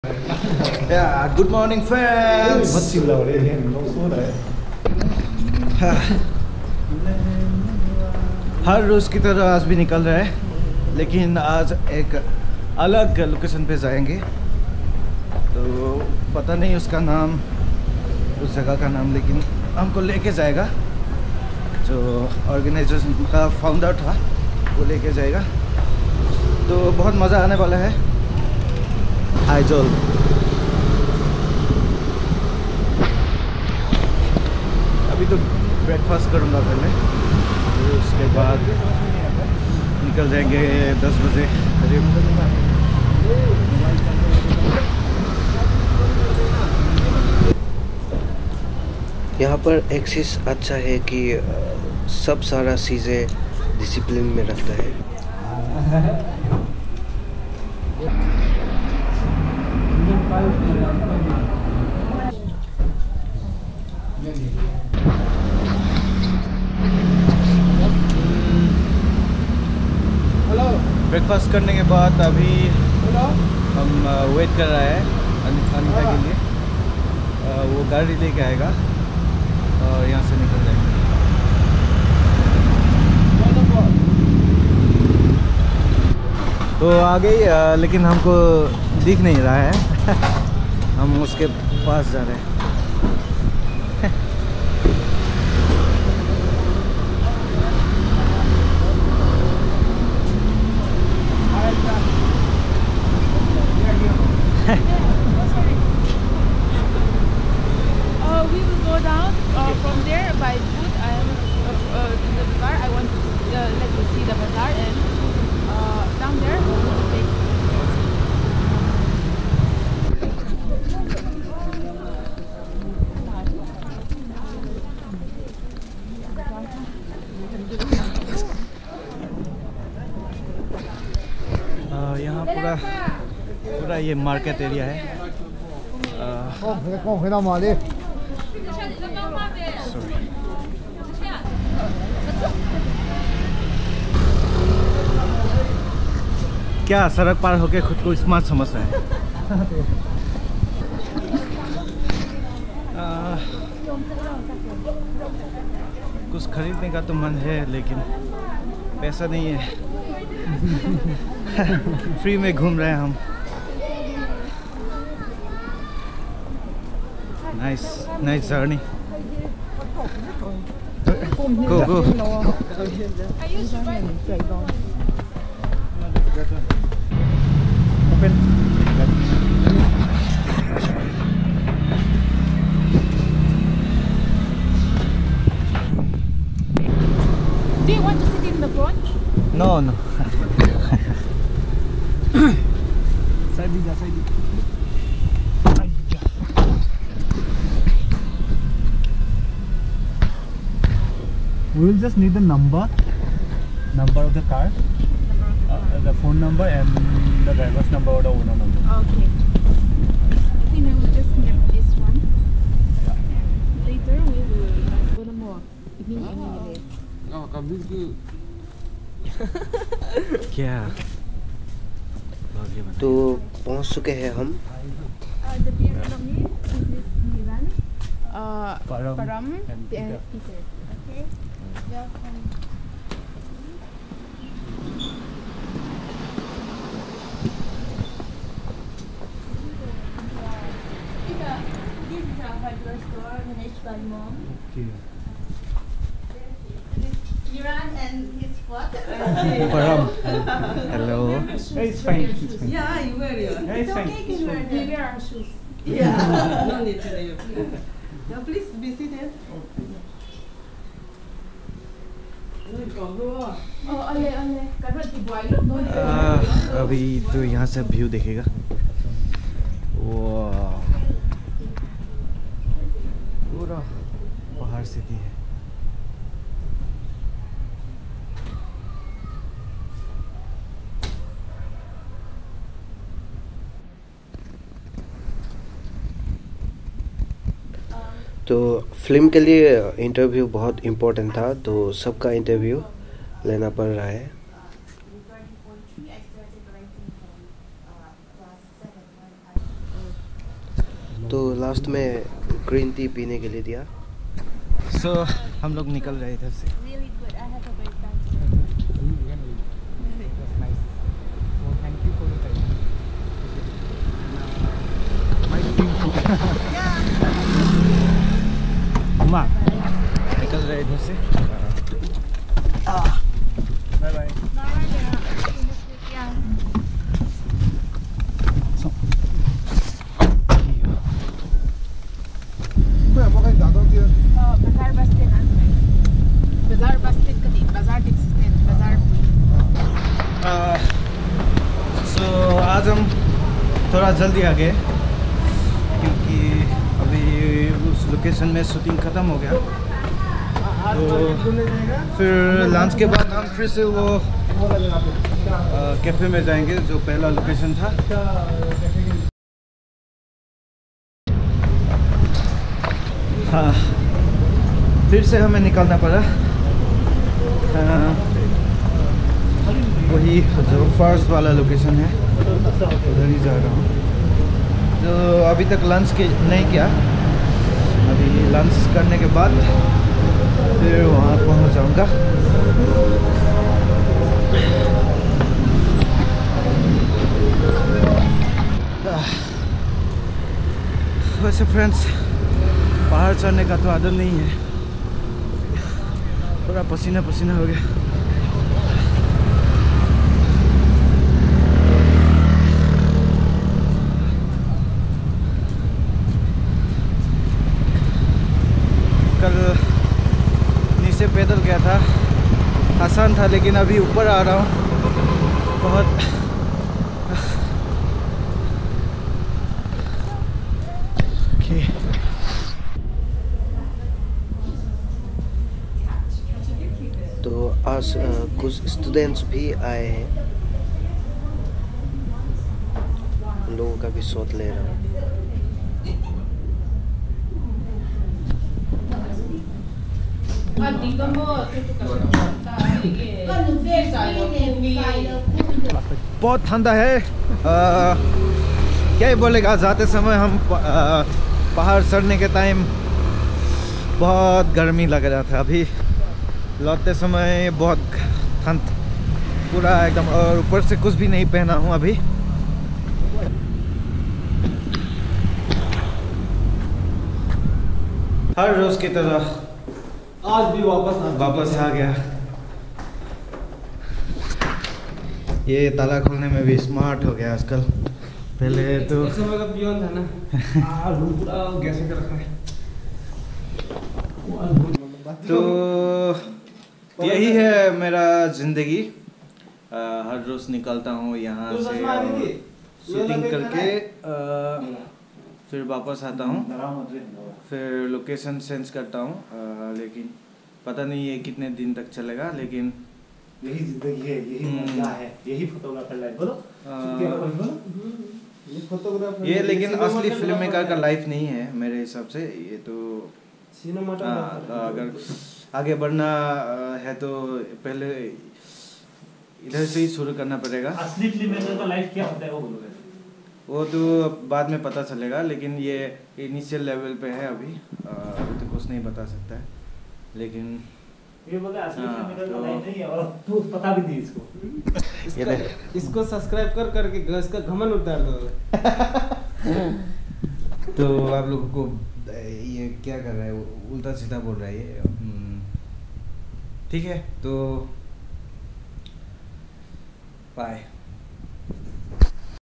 Yeah, good morning friends. mất chịu lầu lên hiện không số đấy. हर रोज़ की तरह आज भी निकल रहा है, लेकिन आज एक अलग लोकेशन पे जाएंगे। तो पता नहीं उसका नाम, उस जगह का नाम, लेकिन हमको लेके जाएगा। जो ऑर्गेनाइजेशन का फाउंडर था वो लेके जाएगा, तो बहुत मज़ा आने वाला है। आइजोल अभी तो ब्रेकफास्ट करूँगा पहले, तो उसके बाद निकल जाएंगे 10 बजे करीब। यहाँ पर एक चीज़ अच्छा है कि सब सारा चीज़ें डिसिप्लिन में रखता है। ब्रेकफास्ट करने के बाद अभी हम वेट कर रहे हैं अनिता के लिए। वो गाड़ी लेके आएगा और यहाँ से निकल जाएंगे। तो आ गई, लेकिन हमको दिख नहीं रहा है। हम उसके पास जा रहे हैं। We will go down from there by foot. I have to the bazaar. I want to let you see the bazaar, and down there we will take. यहाँ पूरा ये मार्केट एरिया है। क्या सड़क पार होके खुद को स्मार्ट समझ रहा है। कुछ खरीदने का तो मन है, लेकिन पैसा नहीं है। फ्री में घूम रहे हैं हम। Nice journey. Go. Open. Do you want to sit in the front? No. Side. We will just need the number of the car, the phone number, and the driver's number or the owner number. Okay. I think I will just get this one. Later we will go to more. क्या तो पहुँच चुके हैं हम। The Vietnamese is Miran, Param, and and Peter. Peter. Okay. Welcome. This is a hardware store managed by mom. Okay. Iran and his what? Param. Hello. Hey, it's fine. Yeah, you wear it. Yeah, it's fine. okay, can wear We them. wear our shoes. Yeah, no need to leave. Now please be seated. अभी तो यहाँ से view देखेगा। वाह, पूरा पहाड़ city है। तो फिल्म के लिए इंटरव्यू बहुत इम्पोर्टेंट था, तो सबका इंटरव्यू लेना पड़ रहा है। तो लास्ट में ग्रीन टी पीने के लिए दिया। सो हम लोग निकल रहे इधर से। Really good. I have a great time. It was nice. So thank you for the time. माँ निकल रहे इधर से। Bye bye. Bazaar Basti na. Bazaar Basti ka din. Bazaar Texas Bazaar. सो आज हम थोड़ा जल्दी आ गए क्योंकि अभी उस लोकेशन में शूटिंग ख़त्म हो गया। तो फिर लंच के बाद हम फिर से वो कैफ़े में जाएंगे जो पहला लोकेशन था। हाँ, फिर से हमें निकलना पड़ा। वही जो फर्स्ट वाला लोकेशन है उधर ही जा रहा हूँ। तो अभी तक लंच नहीं किया, अभी लंच करने के बाद फिर वहाँ पहुँच जाऊँगा। वैसे फ्रेंड्स पहाड़ चढ़ने का तो आदत नहीं है, थोड़ा पसीना पसीना हो गया। कल नीचे पैदल गया था, आसान था, लेकिन अभी ऊपर आ रहा हूँ बहुत तो आज कुछ स्टूडेंट्स भी आए हैं, उन लोगों का भी शॉट ले रहा हूँ। बहुत ठंडा है। क्या ही बोलेगा, जाते समय हम पहाड़ चढ़ने के टाइम बहुत गर्मी लग रहा था, अभी लौटते समय बहुत ठंड पूरा एकदम, और ऊपर से कुछ भी नहीं पहना हूँ अभी। हर रोज की तरह आज भी वापस आ गया। ये ताला खोलने में भी स्मार्ट हो गया आजकल, पहले तो समय का पियोन था ना। पूरा कैसे कर रखा है। तो यही है मेरा ज़िंदगी। हर रोज़ निकलता हूँ यहाँ से शूटिंग करके, फिर वापस आता हूँ, फिर लोकेशन चेंज करता हूँ, लेकिन पता नहीं ये कितने दिन तक चलेगा, लेकिन यही जिंदगी है, यही मजा है, यही फोटोग्राफर लाइफ। बोलो ये फोटोग्राफर ये लेकिन असली फिल्म मेकर का लाइफ नहीं है मेरे हिसाब से। ये तो अगर आगे बढ़ना है तो पहले इधर से ही शुरू करना पड़ेगा। असली फिल्म मेकर का लाइफ क्या होता है वो बोलोगे? वो तो बाद में पता चलेगा, लेकिन ये इनिशियल लेवल पे है अभी तो कुछ नहीं बता सकता है, लेकिन ये बोले असली फिल्म मेकर का लाइफ नहीं है, और तू पता भी नहीं इसको। इसको सब्सक्राइब कर करके इसका घमंड उतार दो। तो आप लोगों को ये क्या कर रहा है, उल्टा सीधा बोल रहा है ये। ठीक है, तो बाय।